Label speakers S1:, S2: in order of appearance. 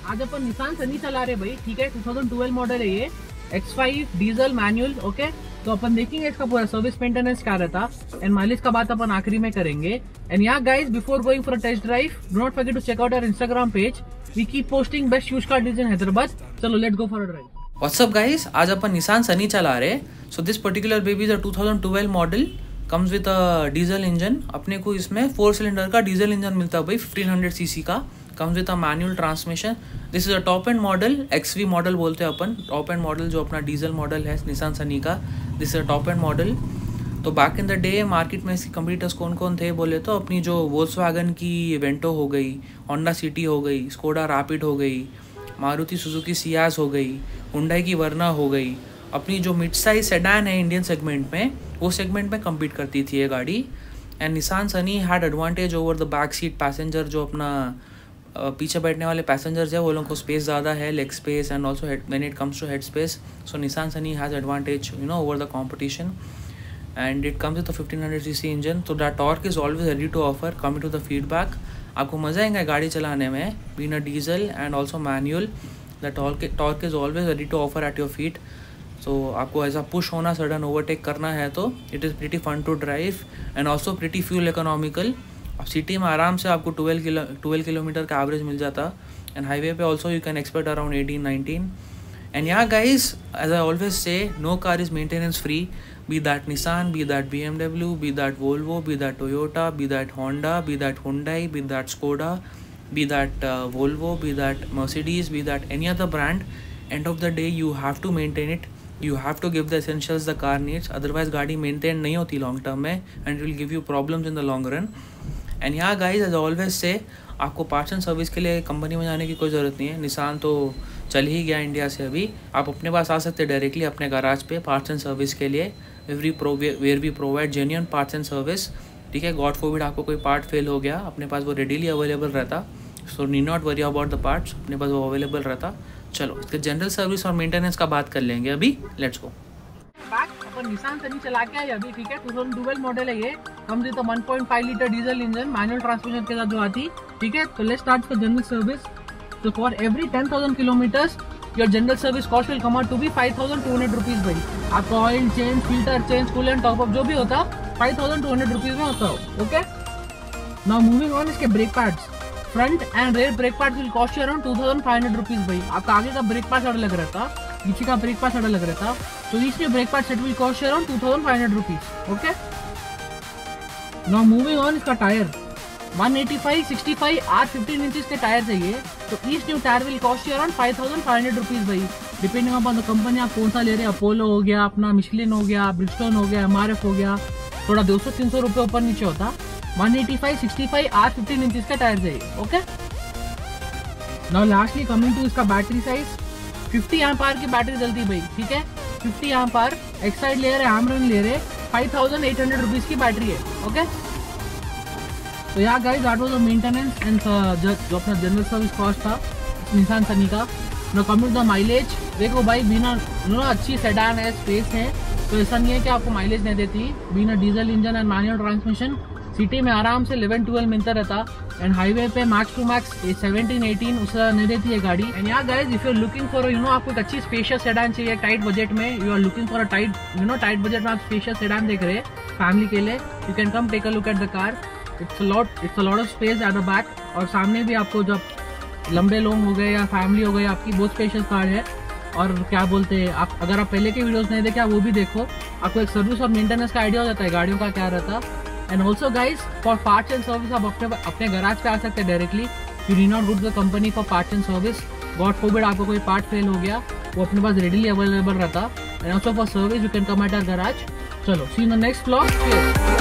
S1: आज अपन Nissan Sunny चला रहे भाई, ठीक है। 2012 मॉडल है ये, X5 डीजल मैनुअल, ओके। तो अपन देखेंगे इसका पूरा सर्विस मेंटेनेंस क्या रहता एंड माइलेज का बात अपन आखिरी में करेंगे। And yeah guys, before going for a test drive, do not forget to check out our Instagram page. We keep posting best used car deals in Hyderabad. चलो let's go for a drive.
S2: What's up guys, आज अपन Nissan Sunny चला रहे। So this particular baby is a 2012 model, comes with a diesel engine. अपने को इसमें 4 cylinder का diesel engine मिलता है भाई, 1500 सीसी का। Comes with a manual transmission. This is a top end model, XV model बोलते हैं अपन। टॉप एंड मॉडल जो अपना डीजल मॉडल है निसान सनी का, this is a top end model. तो back in the day market में इसके कंपटीटर्स कौन कौन थे बोले तो अपनी जो वोल्क्सवैगन की वेंटो हो गई, होंडा सिटी हो गई, स्कोडा रैपिड हो गई, मारुति सुजुकी सियाज हो गई, हुंडई की वर्ना हो गई। अपनी जो मिड साइज सेडान है इंडियन सेगमेंट में, वो सेगमेंट में कम्पीट करती थी ये गाड़ी। And Nissan Sunny had advantage over the back seat passenger. जो अपना पीछे बैठने वाले पैसेंजर्स है वो लोगों को स्पेस ज़्यादा है, leg space and also when it comes to head space. So Nissan Sunny has advantage over the competition. And it comes with 1500 CC engine. तो that torque is always ready to offer. Coming to the feedback, आपको मज़ा आएगा गाड़ी चलाने में, being a diesel and also manual. The torque is always ready to offer at your feet. So आपको ऐसा push होना, सडन ओवरटेक करना है तो it is pretty fun to drive and also pretty fuel economical. अब city में आराम से आपको 12 किलोमीटर का एवरेज मिल जाता। एंड हाईवे पे also you can expect around 18-19। And यहाँ guys, as I always say, no car is maintenance free. Be that Nissan, be that BMW, be that Volvo, be that Toyota, be that Honda, be that Hyundai, be that Skoda, be that Volvo, be that Mercedes, be that any other brand, end of the day you have to maintain it. You have to give the essentials the car needs, otherwise गाड़ी maintain नहीं होती long term में and it will give you problems in the long run. And yeah guys, as I always say, आपको parts and service के लिए company में जाने की कोई ज़रूरत नहीं है। निसान तो चल ही गया इंडिया से अभी। आप अपने पास आ सकते हैं डायरेक्टली अपने गराज पे पार्ट्स एंड सर्विस के लिए। Where we provide genuine parts and service, ठीक है। गॉड फॉरबिड आपको कोई पार्ट फेल हो गया, अपने पास वो रेडीली अवेलेबल रहता। So need not worry about the parts, अपने पास वो अवेलेबल रहता। चलो इसके जनरल सर्विस और मेंटेनेंस का बात कर लेंगे अभी। Let's go.
S1: अपन निसान सनी चला के आए अभी, ठीक है। 2012 मॉडल है ये, comes with 1.5 litre diesel engine manual transmission के साथ जो आती, ठीक है। तो let's start with general service. तो for every 10,000 kilometres your general service cost will come out to be 5,200 rupees भाई। आपका oil change, filter change, coolant top up जो भी होता 5,200 रुपीज में होता हो, ओके। नाउ मूविंग ऑन, इसके brake pads, front and rear brake pads will cost you around 2,500 rupees भाई। आपका आगे का ब्रेक पैड अलग रहता, पीछे का ब्रेक पैड अलग रहता। तो each brake pad set will cost you around 2,500 rupees, okay. Now moving on, इसका टायर 185, 65 R15 इंचेस के टायर चाहिए। तो each new tyre will cost you around 5,500 rupees भाई, डिपेंडिंग अपॉन द कंपनी आप कौन सा ले रहे हैं। अपोलो हो गया, अपना मिशलिन हो गया, ब्रिजस्टोन हो गया, MRF हो गया, थोड़ा 200-300 रुपये ऊपर नीचे होता। 185, 65 R15 इंचेस का टायर चाहिए, okay. Now lastly coming to इसका बैटरी साइज, 50 एम्प आवर की बैटरी चलती भाई, ठीक है। 50 एम्प आवर, एक्साइड ले रहे, आमरन ले रहे, 5,800 रुपीज की बैटरी है, ओके। तो यार guys, that was the maintenance and जो अपना जनरल सर्विस कॉस्ट था निसान सनी का। नो कमिंग द माइलेज, देखो भाई, बिना अच्छी सेडान है, स्पेस है, तो ऐसा नहीं है कि आपको माइलेज नहीं देती। बिना diesel engine and manual transmission city में आराम से 11-12 मिलता रहता। एंड हाईवे पे मैक्स टू मैक्स 17-18 उससे नहीं देती है गाड़ी। एंड यार guys, if you are looking for आपको एक अच्छी स्पेशियस सेडान चाहिए टाइट बजट में, you are looking for a tight budget में आप स्पेशियस सेडान देख रहे हैं फैमिली के लिए, you can come take a look at the car. It's a lot of space at the back, और सामने भी आपको जब लंबे लोग हो गए या फैमिली हो गई आपकी, बहुत स्पेशियस कार है। और क्या बोलते हैं आप, अगर आप पहले के वीडियोस नहीं देखे आप वो भी देखो, आपको एक सर्विस और मेंटेनेंस का आइडिया हो जाता है गाड़ियों का क्या रहता। And also guys, for parts and service आप अपने गराज पे आ सकते हैं directly. You need not go to the company for parts and service. God forbid आपको कोई पार्ट फेल हो गया, वो अपने पास रेडीली अवेलेबल रहता। And also for service you can come at our garage. चलो, see in the next vlog.